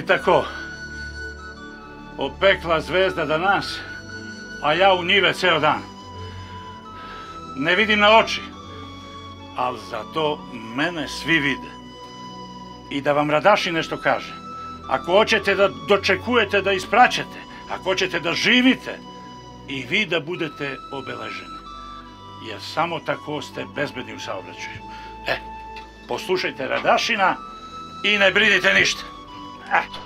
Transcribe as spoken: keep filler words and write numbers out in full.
tako. Opekla zvezda danas, a ja u njive ceo dan. Ne vidim na oči, ali zato mene svi vide. I da vam Radaši nešto kaže. Ako hoćete da dočekujete da ispraćete, ako hoćete da živite, i vi da budete obeleženi. Jer samo tako ste bezbedni u saobraćaju. E, poslušajte Radašina i ne brinite ništa.